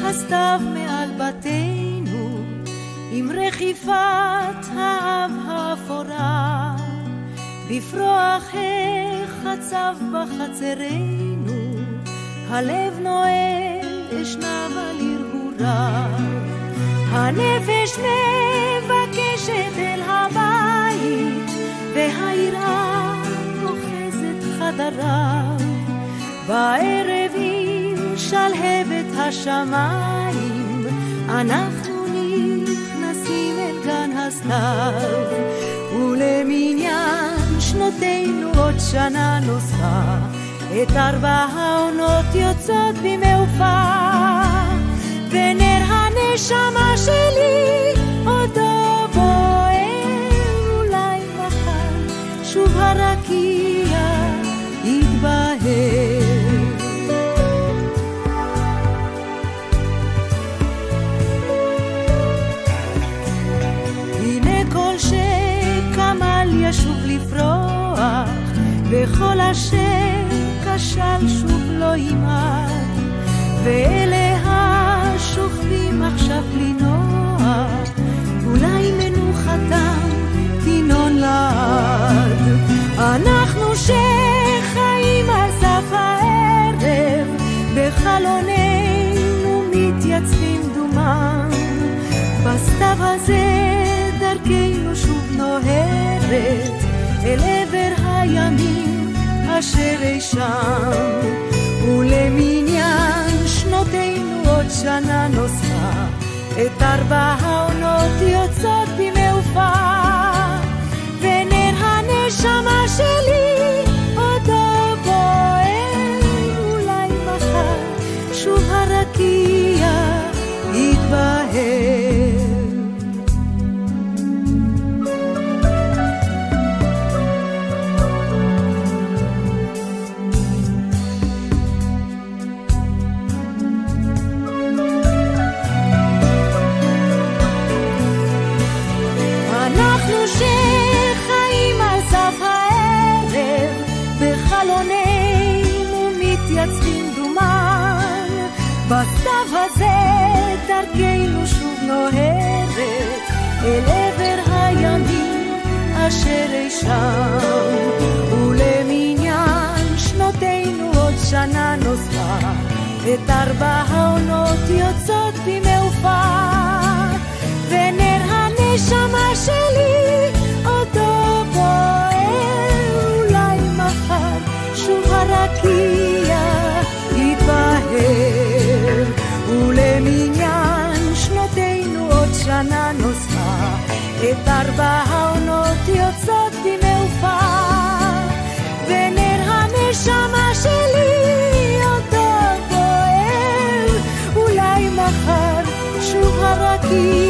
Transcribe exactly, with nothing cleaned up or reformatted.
הסתיו מעל בתינו, עם רחיפת האב האפורה, בפרוח החצב בחצרנו, הלב נועל אשנב על הרהורה. הנפש מבקשת אל הבית, והיראה אוחזת חדריו. בערב עם שלהבת השמיים, אנחנו נכנסים אל גן הסתיו, ולמניין שנותינו עוד שנה נוספה, את ארבע העונות יוצאות במעופה. ונר הנשמה שלי עודו בוער, אולי מחר שוב הרקיע יתבהר. הנה כל שקמל ישוב לפרוח, וכל אשר כשל שוב לא ימעט, ואלה השוכבים עכשיו לנוח, אולי מנוחתם כינון לעד. אנחנו שחיים על סף הערב, בחלוננו מתייצבים דומם, בסתיו הזה דרכנו שוב נוהרת, אל עבר הימים אשר אי שם, ולמניין שנותינו עוד שנה נוספה, את ארבע העונות יוצאות במעופה. ונר הנשמה שלי עודו בוער, אולי מחר שוב הרקיע יתבהר. שחיים על סף הערב, בחלוננו מתייצבים דומן, בסתיו הזה דרכנו שוב נוהרת, אל עבר הימים אשר אי שם, ולמניין שנותינו עוד שנה נוספה, את ארבע העונות יוצאות במעופה. ונר הנשמה שלי עודו בוער, אולי מחר שוב הרקיע יתבהר, ולמניין שנותינו עוד שנה נוספה, את ארבע העונות יוצאות במעופה. ונר הנשמה שלי עודו בוער, אולי מחר שוב הרקיע